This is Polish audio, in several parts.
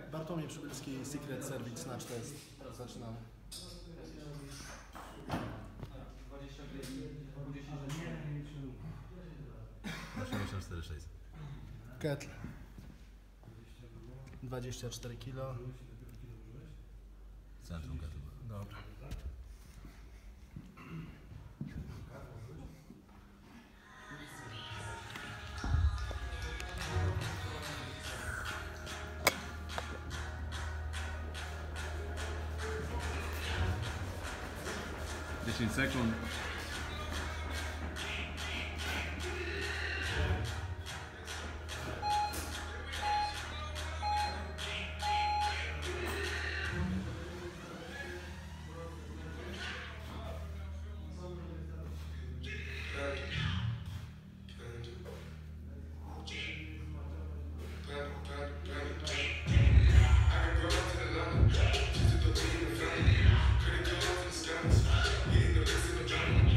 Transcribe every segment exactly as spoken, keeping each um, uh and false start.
Bartłomiej Przybylski, Secret Cervix Snatch Test. Zaczynamy. osiemdziesiąt cztery sześćset. Ketl. dwadzieścia cztery kilo. Centrum kettlebell. Dobra. dziesięć sekund. Just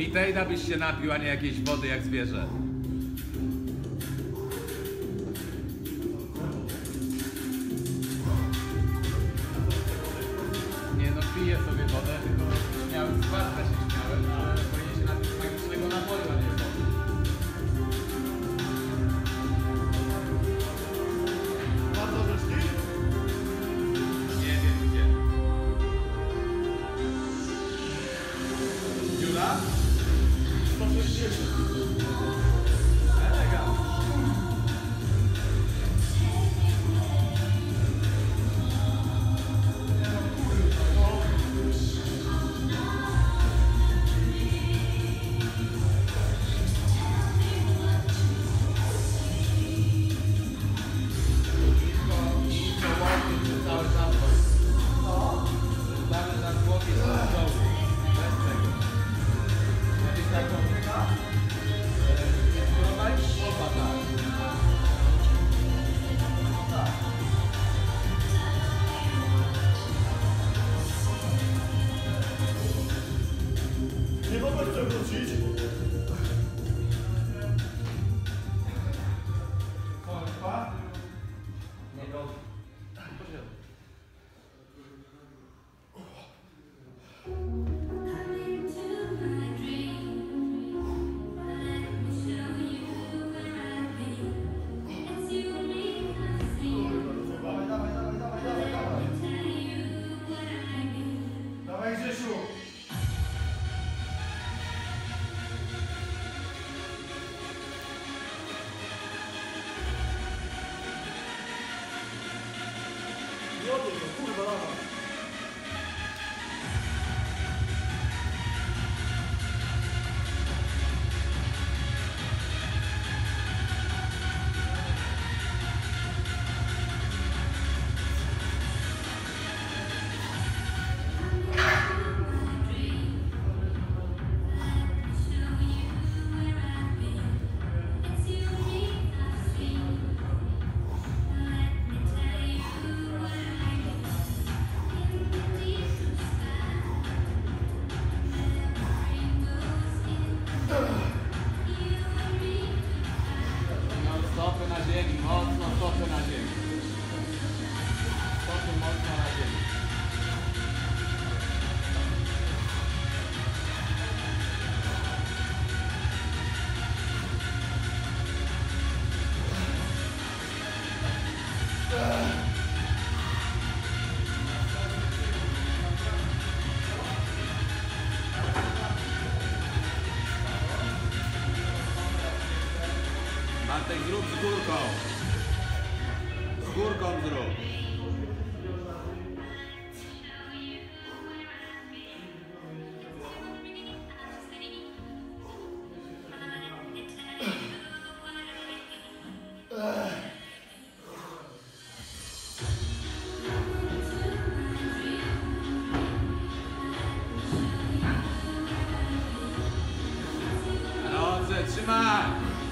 Gatorade byś się napił, a nie jakiejś wody jak zwierzę. Nie no, piję sobie wodę, tylko miałem składkę się śmiałem, ale powinien się napić magicznego napoju, a nie wody. Bardzo wyszli? Nie wiem gdzie. Dziura? sto sześćdziesiąt. Elegancko. Nie mogę chcę wrócić. Kurwa. Nie go. Dawaj, dawaj, dawaj, dawaj, dawaj, dawaj. Dawaj, Grzesiu. Młody, no kurwa, dawaj. No stopy na ziemi, mocno stopy na ziemi. Stopy mocno na ziemi. Bartek, zrób z górką. Z górką zrób. Dobrze, trzymaj.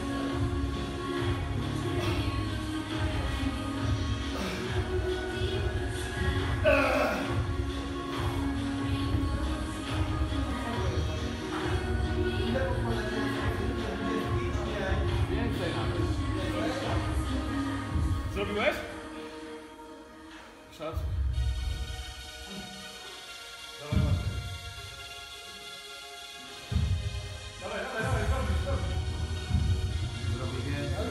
Więcej nawet. Zrobiłeś? Szac. Dawaj, Maciek. Dawaj, dawaj, dawaj, zrobisz, zrobisz. Zrobię więcej.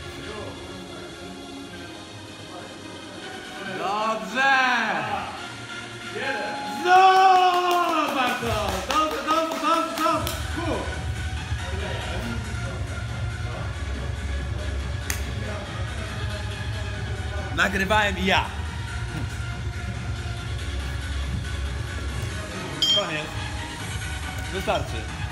Dobrze! Jeden. Zobacz to! Dobrze, dobrze, dobrze, dobrze! Fu. Nagrywałem ja. Koniec. Wystarczy.